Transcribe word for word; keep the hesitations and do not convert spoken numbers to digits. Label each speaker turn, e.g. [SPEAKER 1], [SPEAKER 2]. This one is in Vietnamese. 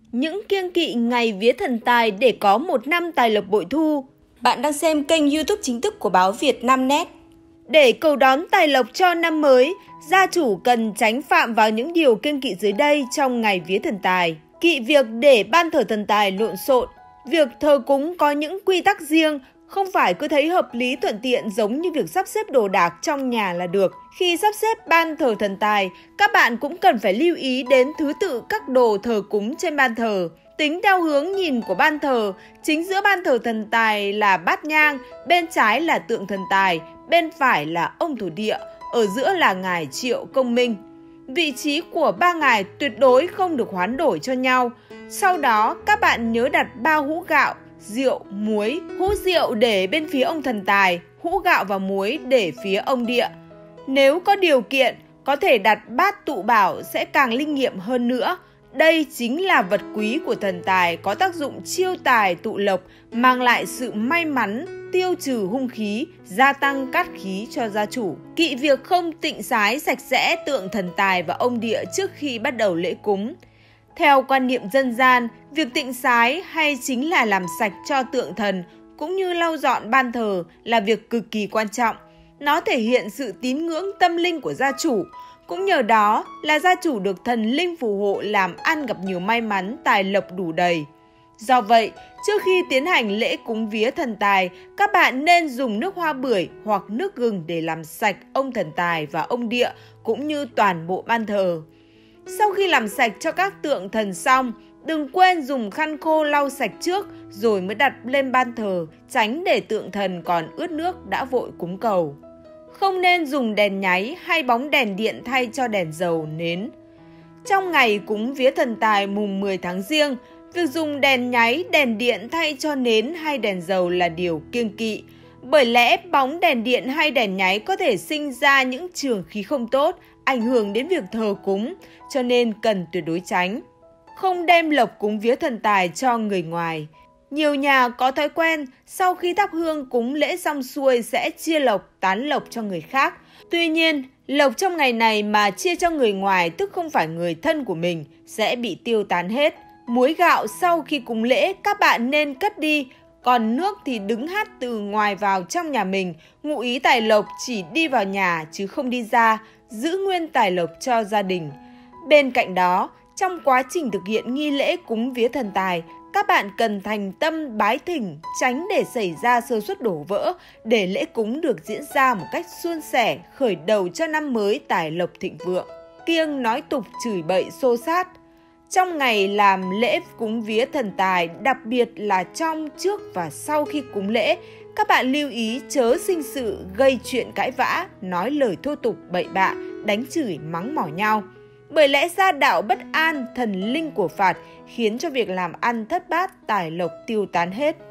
[SPEAKER 1] Những kiêng kỵ ngày vía thần tài để có một năm tài lộc bội thu. Bạn đang xem kênh YouTube chính thức của báo Vietnamnet. Để cầu đón tài lộc cho năm mới, gia chủ cần tránh phạm vào những điều kiêng kỵ dưới đây trong ngày vía thần tài. Kỵ việc để ban thờ thần tài lộn xộn. Việc thờ cúng có những quy tắc riêng, không phải cứ thấy hợp lý thuận tiện giống như việc sắp xếp đồ đạc trong nhà là được. Khi sắp xếp ban thờ thần tài, các bạn cũng cần phải lưu ý đến thứ tự các đồ thờ cúng trên ban thờ. Tính theo hướng nhìn của ban thờ, chính giữa ban thờ thần tài là bát nhang, bên trái là tượng thần tài, bên phải là ông thổ địa, ở giữa là ngài Triệu Công Minh. Vị trí của ba ngài tuyệt đối không được hoán đổi cho nhau. Sau đó, các bạn nhớ đặt ba hũ gạo, rượu, muối, hũ rượu để bên phía ông thần tài, hũ gạo và muối để phía ông địa. Nếu có điều kiện, có thể đặt bát tụ bảo sẽ càng linh nghiệm hơn nữa. Đây chính là vật quý của thần tài, có tác dụng chiêu tài tụ lộc, mang lại sự may mắn, tiêu trừ hung khí, gia tăng cát khí cho gia chủ. Kỵ việc không tịnh sái sạch sẽ tượng thần tài và ông địa trước khi bắt đầu lễ cúng. Theo quan niệm dân gian, việc tịnh sái hay chính là làm sạch cho tượng thần cũng như lau dọn ban thờ là việc cực kỳ quan trọng. Nó thể hiện sự tín ngưỡng tâm linh của gia chủ, cũng nhờ đó là gia chủ được thần linh phù hộ làm ăn gặp nhiều may mắn, tài lộc đủ đầy. Do vậy, trước khi tiến hành lễ cúng vía thần tài, các bạn nên dùng nước hoa bưởi hoặc nước gừng để làm sạch ông thần tài và ông địa cũng như toàn bộ ban thờ. Sau khi làm sạch cho các tượng thần xong, đừng quên dùng khăn khô lau sạch trước rồi mới đặt lên ban thờ, tránh để tượng thần còn ướt nước đã vội cúng cầu. Không nên dùng đèn nháy hay bóng đèn điện thay cho đèn dầu, nến. Trong ngày cúng vía thần tài mùng mười tháng Giêng, việc dùng đèn nháy, đèn điện thay cho nến hay đèn dầu là điều kiêng kỵ. Bởi lẽ bóng đèn điện hay đèn nháy có thể sinh ra những trường khí không tốt, ảnh hưởng đến việc thờ cúng, cho nên cần tuyệt đối tránh. Không đem lộc cúng vía thần tài cho người ngoài. Nhiều nhà có thói quen sau khi thắp hương cúng lễ xong xuôi sẽ chia lộc, tán lộc cho người khác. Tuy nhiên, lộc trong ngày này mà chia cho người ngoài, tức không phải người thân của mình, sẽ bị tiêu tán hết. Muối gạo sau khi cúng lễ các bạn nên cất đi, còn nước thì đứng hắt từ ngoài vào trong nhà mình, ngụ ý tài lộc chỉ đi vào nhà chứ không đi ra, giữ nguyên tài lộc cho gia đình. Bên cạnh đó, trong quá trình thực hiện nghi lễ cúng vía thần tài, các bạn cần thành tâm bái thỉnh, tránh để xảy ra sơ suất đổ vỡ, để lễ cúng được diễn ra một cách suôn sẻ, khởi đầu cho năm mới tài lộc thịnh vượng. Kiêng nói tục, chửi bậy, xô xát. Trong ngày làm lễ cúng vía thần tài, đặc biệt là trong, trước và sau khi cúng lễ, các bạn lưu ý chớ sinh sự gây chuyện cãi vã, nói lời thô tục bậy bạ, đánh chửi mắng mỏ nhau. Bởi lẽ gia đạo bất an, thần linh của phạt khiến cho việc làm ăn thất bát, tài lộc tiêu tán hết.